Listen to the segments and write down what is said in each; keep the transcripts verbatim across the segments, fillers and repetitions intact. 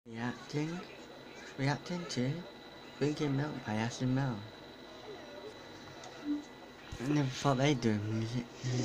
Reacting, reacting to drinking milk by Aston Mel. I never thought they'd do music.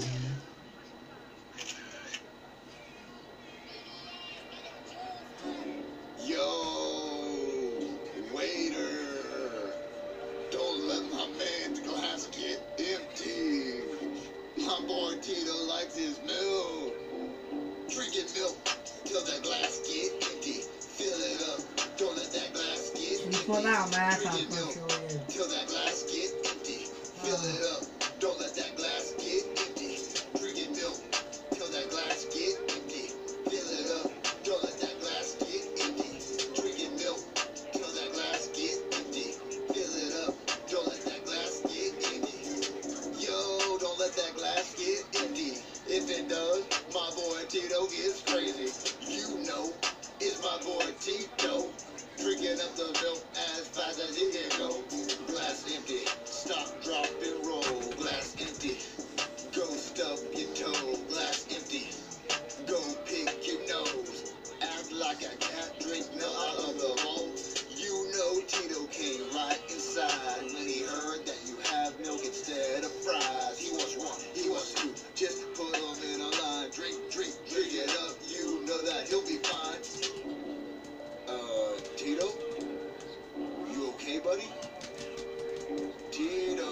Yo, waiter, don't let my man's glass get empty. My boy Tito likes his milk. Drinking milk till that glass get empty. Fill it up, don't let that glass get empty. Put out my Drinking milk till that glass get empty. Fill it up, don't let that glass get empty. Drinking milk till that glass get empty. Fill it up, don't let that glass get empty. Drinking milk till that glass get empty. Fill it up, don't let that glass get empty. Yo, don't let that glass get empty. If it does, my boy Tito gets crazy. You know, it's my boy Tito. Drinking up the milk as fast as he can go. Glass empty, stop, drop, and roll. Glass empty, go stub your toe. Glass empty, go pick your nose. Act like a cat, drink milk out of the bowl. You know Tito came right inside when he heard that you have milk instead of fries. He wants one, he wants two, just put them in a line. Drink, drink, drink it up, you know that he'll be fine. Uh, Tito? You okay, buddy? Tito.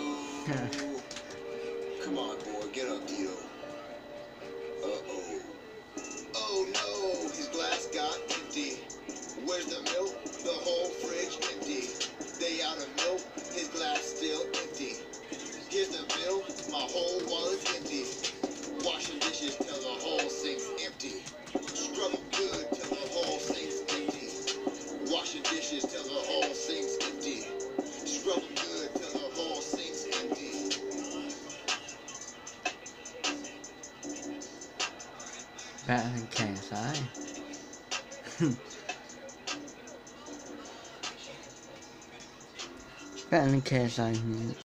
Come on, boy, get up, Tito. Uh-oh. Oh no, his glass got empty. Where's the milk? The whole fridge empty. They out of milk, his glass still empty. Here's the bill, my whole wallet's empty. Washing dishes till the whole sink's empty. Scrub them good till the whole sink's empty. Washing dishes till the whole sink's empty. Scrub them good till the whole sink's empty. Better than K S I. Better than K S I music.